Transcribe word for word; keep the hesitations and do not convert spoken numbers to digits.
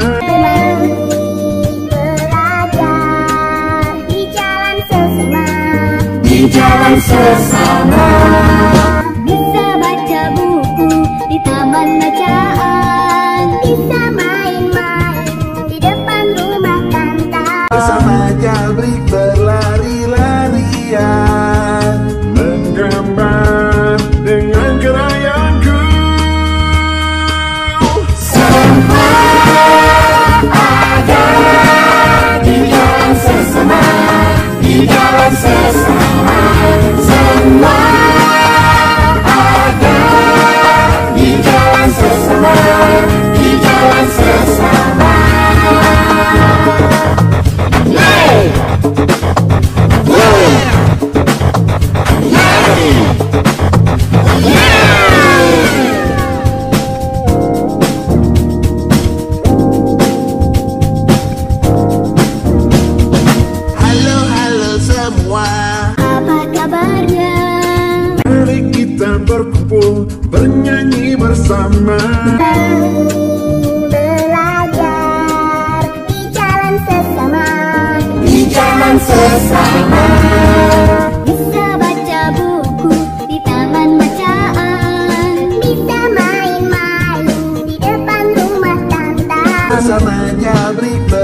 Di jalan sesama, bisa baca buku di taman bacaan, bisa main-main di depan rumah tanta. Bersama Jabrik berlari-larian, menggambar dengan kerayaanku. Semua ada di jalan sesama, di jalan sesama. Semua ada di jalan sesama, di jalan sesama. Yeay! Yeay! Yeay! Halo, halo semua. Apa kabarnya? Mari kita berkumpul, bernyanyi bersama. Belajar di jalan sesama, di jalan sesama. Bisa baca buku di taman bacaan, bisa main-main di depan rumah tanta. Bersama Jabrik